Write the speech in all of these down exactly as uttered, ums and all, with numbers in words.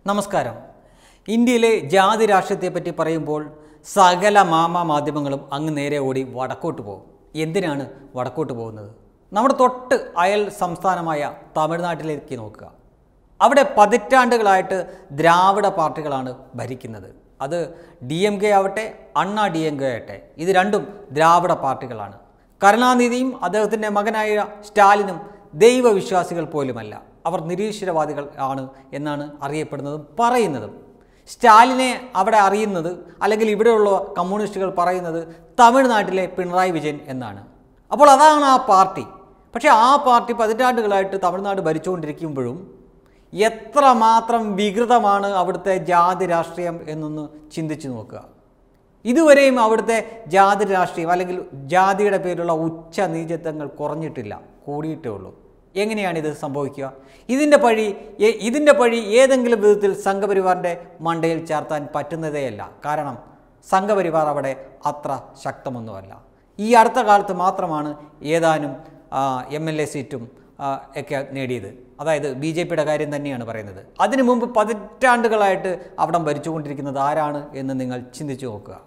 നമസ്കാരം. ഇന്ത്യയിലെ ജാതി രാഷ്ട്രീയത്തെപ്പറ്റി പറയുമ്പോൾ സകല മാമാ മാധ്യമങ്ങളും അങ്ങ് നേരെ ഓടി വടക്കോട്ട് പോകും. എന്തിനാണ് വടക്കോട്ട് പോകുന്നത്? നമ്മുടെ തൊട്ട് അയൽ സംസ്ഥാനമായ തമിഴ്നാട്ടിലേക്ക് നോക്കുക. അവിടെ പതിറ്റാണ്ടുകളായിട്ട് ദ്രാവിഡ പാർട്ടികളാണ് ഭരിക്കുന്നത്. അത് ഡി എം കെ ആവട്ടെ അണ്ണാ ഡി എം കെ ആവട്ടെ, ഇത് രണ്ടും ദ്രാവിഡ പാർട്ടികളാണ്. കരുണാനിധിയും അദ്ദേഹത്തിൻ്റെ മകനായ സ്റ്റാലിനും ദൈവവിശ്വാസികൾ പോലുമല്ല, അവർ നിരീശ്വരവാദികൾ ആണ് എന്നാണ് അറിയപ്പെടുന്നതും പറയുന്നതും. സ്റ്റാലിനെ അവിടെ അറിയുന്നത് അല്ലെങ്കിൽ ഇവിടെയുള്ള കമ്മ്യൂണിസ്റ്റുകൾ പറയുന്നത് തമിഴ്നാട്ടിലെ പിണറായി വിജയൻ എന്നാണ്. അപ്പോൾ അതാണ് ആ പാർട്ടി. പക്ഷേ ആ പാർട്ടി പതിറ്റാണ്ടുകളായിട്ട് തമിഴ്നാട് ഭരിച്ചുകൊണ്ടിരിക്കുമ്പോഴും എത്രമാത്രം വികൃതമാണ് അവിടുത്തെ ജാതി രാഷ്ട്രീയം എന്നൊന്ന് ചിന്തിച്ചു നോക്കുക. ഇതുവരെയും അവിടുത്തെ ജാതി രാഷ്ട്രീയം അല്ലെങ്കിൽ ജാതിയുടെ പേരിലുള്ള ഉച്ച നീചത്വങ്ങൾ കുറഞ്ഞിട്ടില്ല, കൂടിയിട്ടേ ഉള്ളൂ. എങ്ങനെയാണിത് സംഭവിക്കുക? ഇതിൻ്റെ പഴി ഇതിൻ്റെ പഴി ഏതെങ്കിലും വിധത്തിൽ സംഘപരിവാറിൻ്റെ മണ്ടയിൽ ചേർത്താൻ പറ്റുന്നതേയല്ല. കാരണം സംഘപരിവാർ അവിടെ അത്ര ശക്തമൊന്നുമല്ല. ഈ അടുത്ത കാലത്ത് മാത്രമാണ് ഏതാനും എം എൽ എ സീറ്റും ഒക്കെ നേടിയത്. അതായത് ബി ജെ പിയുടെ കാര്യം തന്നെയാണ് പറയുന്നത്. അതിനു മുമ്പ് പതിറ്റാണ്ടുകളായിട്ട് അവിടെ ഭരിച്ചുകൊണ്ടിരിക്കുന്നത് ആരാണ് എന്ന് നിങ്ങൾ ചിന്തിച്ചു നോക്കുക.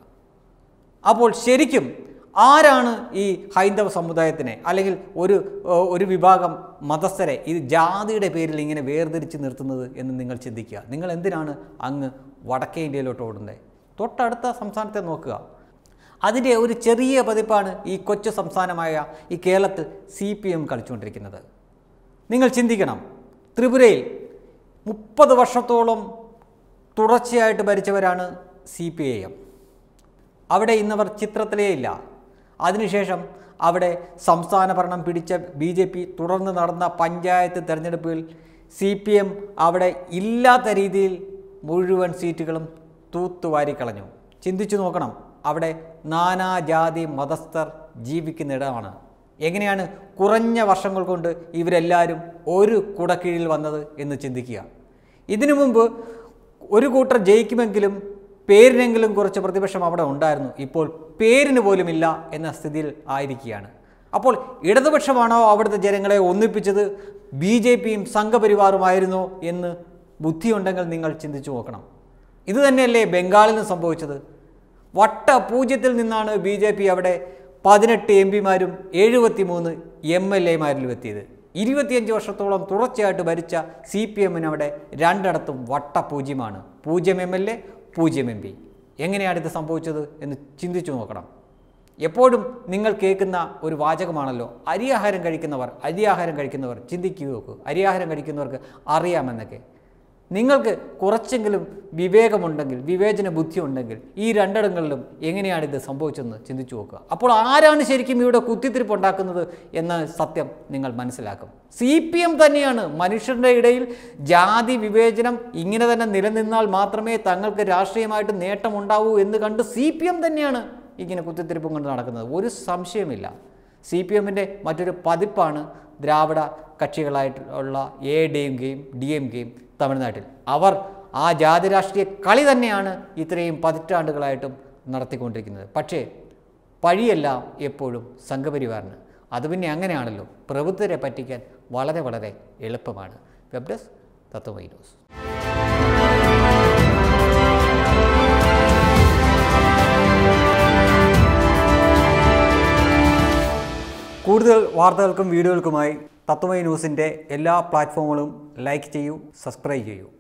അപ്പോൾ ശരിക്കും ആരാണ് ഈ ഹൈന്ദവ സമുദായത്തിനെ അല്ലെങ്കിൽ ഒരു ഒരു വിഭാഗം മതസ്ഥരെ ഈ ജാതിയുടെ പേരിൽ ഇങ്ങനെ വേർതിരിച്ച് നിർത്തുന്നത് എന്ന് നിങ്ങൾ ചിന്തിക്കുക. നിങ്ങൾ എന്തിനാണ് അങ്ങ് വടക്കേ ഇന്ത്യയിലോട്ട് ഓടുന്നത്? തൊട്ടടുത്ത സംസ്ഥാനത്തെ നോക്കുക. അതിൻ്റെ ഒരു ചെറിയ പതിപ്പാണ് ഈ കൊച്ചു സംസ്ഥാനമായ ഈ കേരളത്തിൽ സി പി എം കളിച്ചുകൊണ്ടിരിക്കുന്നത്. നിങ്ങൾ ചിന്തിക്കണം, ത്രിപുരയിൽ മുപ്പത് വർഷത്തോളം തുടർച്ചയായിട്ട് ഭരിച്ചവരാണ് സി പി ഐ എം. അവിടെ ഇന്നവർ ചിത്രത്തിലേ ഇല്ല. അതിനുശേഷം അവിടെ സംസ്ഥാന ഭരണം പിടിച്ച ബി ജെ പി തുടർന്ന് നടന്ന പഞ്ചായത്ത് തെരഞ്ഞെടുപ്പിൽ സി പി എം അവിടെ ഇല്ലാത്ത രീതിയിൽ മുഴുവൻ സീറ്റുകളും തൂത്തുവാരിക്കളഞ്ഞു. ചിന്തിച്ചു നോക്കണം, അവിടെ നാനാജാതി മതസ്ഥർ ജീവിക്കുന്ന ഇടമാണ്. എങ്ങനെയാണ് കുറഞ്ഞ വർഷങ്ങൾ കൊണ്ട് ഇവരെല്ലാവരും ഒരു കുടക്കീഴിൽ വന്നത് എന്ന് ചിന്തിക്കുക. ഇതിനു മുമ്പ് ഒരു കൂട്ടർ ജയിക്കുമെങ്കിലും പേരിനെങ്കിലും കുറച്ച് പ്രതിപക്ഷം അവിടെ ഉണ്ടായിരുന്നു. ഇപ്പോൾ പേരിന് പോലുമില്ല എന്ന സ്ഥിതിയിൽ ആയിരിക്കുകയാണ്. അപ്പോൾ ഇടതുപക്ഷമാണോ അവിടുത്തെ ജനങ്ങളെ ഒന്നിപ്പിച്ചത്, ബി ജെ പിയും സംഘപരിവാറുമായിരുന്നോ എന്ന് ബുദ്ധിയുണ്ടെങ്കിൽ നിങ്ങൾ ചിന്തിച്ചു നോക്കണം. ഇത് തന്നെയല്ലേ ബംഗാളിന് സംഭവിച്ചത്? വട്ട പൂജ്യത്തിൽ നിന്നാണ് ബി ജെ പി അവിടെ പതിനെട്ട് എം പിമാരും എഴുപത്തി മൂന്ന് എം എൽ എമാരിലും എത്തിയത്. ഇരുപത്തിയഞ്ച് വർഷത്തോളം തുടർച്ചയായിട്ട് ഭരിച്ച സി പി എമ്മിന് അവിടെ രണ്ടിടത്തും വട്ട പൂജ്യമാണ്. പൂജ്യം എം എൽ എ, പൂജ്യം എം പി. എങ്ങനെയാണിത് സംഭവിച്ചത് എന്ന് ചിന്തിച്ചു നോക്കണം. എപ്പോഴും നിങ്ങൾ കേൾക്കുന്ന ഒരു വാചകമാണല്ലോ, അരിയാഹാരം കഴിക്കുന്നവർ അരിയാഹാരം കഴിക്കുന്നവർ ചിന്തിക്കുക നോക്കൂ. അരിയാഹാരം കഴിക്കുന്നവർക്ക് അറിയാമെന്നൊക്കെ. നിങ്ങൾക്ക് കുറച്ചെങ്കിലും വിവേകമുണ്ടെങ്കിൽ, വിവേചന ബുദ്ധി ഉണ്ടെങ്കിൽ ഈ രണ്ടിടങ്ങളിലും എങ്ങനെയാണിത് സംഭവിച്ചതെന്ന് ചിന്തിച്ചു നോക്കുക. അപ്പോൾ ആരാണ് ശരിക്കും ഇവിടെ കുത്തിത്തിരിപ്പ് ഉണ്ടാക്കുന്നത് എന്ന സത്യം നിങ്ങൾ മനസ്സിലാക്കും. സി പി എം തന്നെയാണ്. മനുഷ്യരുടെ ഇടയിൽ ജാതി വിവേചനം ഇങ്ങനെ തന്നെ നിലനിന്നാൽ മാത്രമേ തങ്ങൾക്ക് രാഷ്ട്രീയമായിട്ട് നേട്ടമുണ്ടാവൂ എന്ന് കണ്ട് സി പി എം തന്നെയാണ് ഇങ്ങനെ കുത്തിത്തിരിപ്പും കൊണ്ട് നടക്കുന്നത്. ഒരു സംശയമില്ല. സി പി എമ്മിൻ്റെ മറ്റൊരു പതിപ്പാണ് ദ്രാവിഡ കക്ഷികളായിട്ടുള്ള എ ഡി എം കെയും ഡി എം കെയും തമിഴ്നാട്ടിൽ. അവർ ആ ജാതി രാഷ്ട്രീയ കളി തന്നെയാണ് ഇത്രയും പതിറ്റാണ്ടുകളായിട്ടും നടത്തിക്കൊണ്ടിരിക്കുന്നത്. പക്ഷേ പഴിയെല്ലാം എപ്പോഴും സംഘപരിവാറിന്. അത് പിന്നെ അങ്ങനെയാണല്ലോ, പ്രബുദ്ധരെ പറ്റിക്കാൻ വളരെ വളരെ എളുപ്പമാണ്. Web desk Tatwamayi news. കൂടുതൽ വാർത്തകൾക്കും വീഡിയോകൾക്കുമായി തത്വമയി ന്യൂസിൻ്റെ എല്ലാ പ്ലാറ്റ്ഫോമുകളും ലൈക്ക് ചെയ്യൂ, സബ്സ്ക്രൈബ് ചെയ്യൂ.